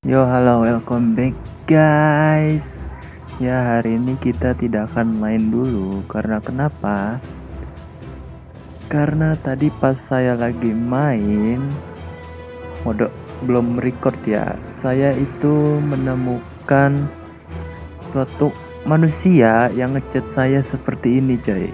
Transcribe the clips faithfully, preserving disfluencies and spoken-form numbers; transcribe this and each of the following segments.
Yo, halo, welcome back guys. Ya, hari ini kita tidak akan main dulu. Karena kenapa? Karena tadi pas saya lagi main mode belum record ya, saya itu menemukan suatu manusia yang ngechat saya seperti ini, coy.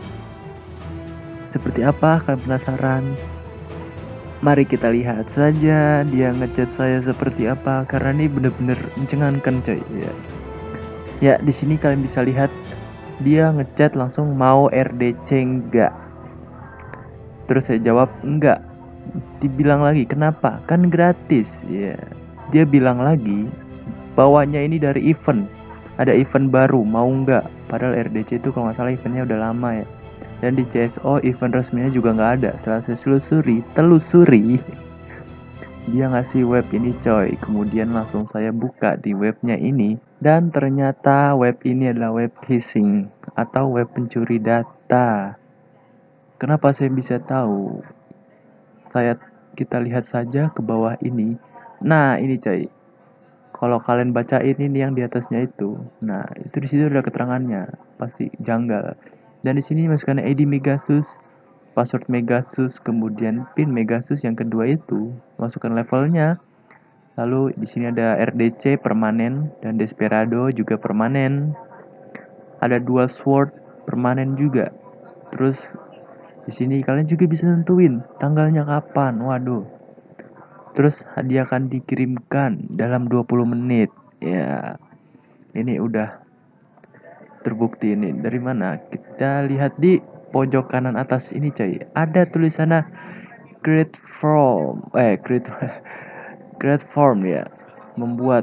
Seperti apa? Kalian penasaran? Mari kita lihat saja dia ngechat saya seperti apa, karena ini bener-bener mencengangkan, coy. Ya. Ya, di sini kalian bisa lihat dia ngechat langsung mau R D C enggak. Terus saya jawab enggak. Dibilang lagi, kenapa? Kan gratis. Ya. Dia bilang lagi, bawanya ini dari event. Ada event baru, mau enggak? Padahal R D C itu kalau nggak salah eventnya udah lama ya. Dan di C S O event resminya juga nggak ada. Setelah saya selusuri, telusuri, dia ngasih web ini, coy. Kemudian langsung saya buka di webnya ini, dan ternyata web ini adalah web phishing atau web pencuri data. Kenapa saya bisa tahu? Saya kita lihat saja ke bawah ini. Nah, ini, coy. Kalau kalian bacain ini yang di atasnya itu, nah itu di situ ada keterangannya, pasti janggal. Dan di sini masukkan I D Megasus, password Megasus, kemudian pin Megasus yang kedua itu, masukkan levelnya. Lalu di sini ada R D C permanen dan Desperado juga permanen. Ada dua sword permanen juga. Terus di sini kalian juga bisa nentuin tanggalnya kapan. Waduh. Terus hadiah akan dikirimkan dalam dua puluh menit. Ya. Ini udah terbukti ini. Dari mana? Kita lihat di pojok kanan atas ini, coy. Ada tulisannya create form. Eh, create create form ya. Membuat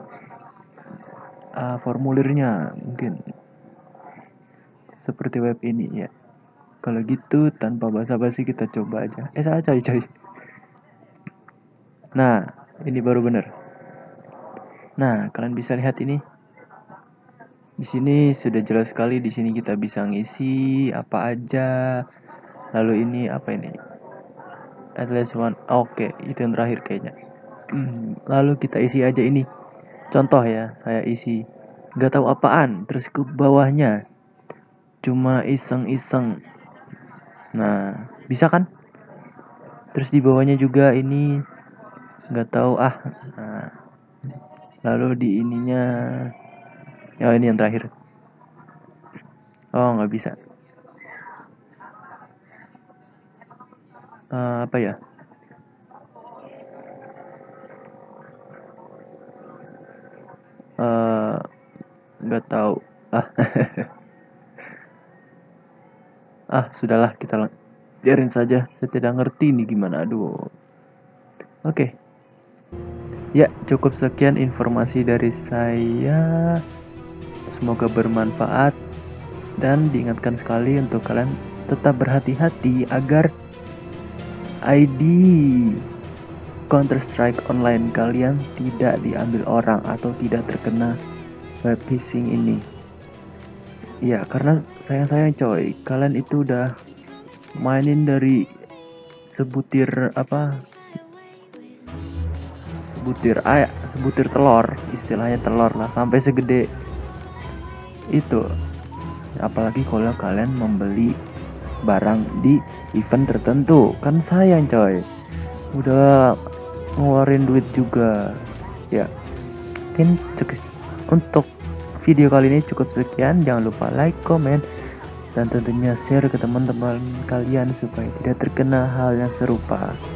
uh, formulirnya mungkin seperti web ini ya. Kalau gitu tanpa basa-basi kita coba aja. Eh salah, coy, coy. Nah, ini baru bener. Nah, kalian bisa lihat ini. Di sini sudah jelas sekali. Di sini kita bisa ngisi apa aja. Lalu ini apa ini? At least one. Oke, itu yang terakhir kayaknya. Lalu kita isi aja ini. Contoh ya, saya isi. Gak tahu apaan. Terus ke bawahnya cuma iseng-iseng. Nah, bisa kan? Terus di bawahnya juga ini nggak tahu ah. Nah, lalu di ininya, ya oh, ini yang terakhir. Oh, nggak bisa. Uh, apa ya? Uh, nggak tahu. Ah, ah sudahlah kita lang- biarin saja. Saya tidak ngerti nih gimana. Aduh. Oke. Okay. Ya, cukup sekian informasi dari saya. Semoga bermanfaat dan diingatkan sekali untuk kalian tetap berhati-hati agar I D Counter Strike online kalian tidak diambil orang atau tidak terkena web phishing ini. Ya, karena sayang-sayang, coy, kalian itu udah mainin dari sebutir apa? Sebutir air, sebutir telur, istilahnya telur lah, sampai segede itu. Apalagi kalau kalian membeli barang di event tertentu, kan sayang, coy. Udah ngeluarin duit juga. Ya, mungkin untuk video kali ini cukup sekian. Jangan lupa like, comment, dan tentunya share ke teman-teman kalian supaya tidak terkena hal yang serupa.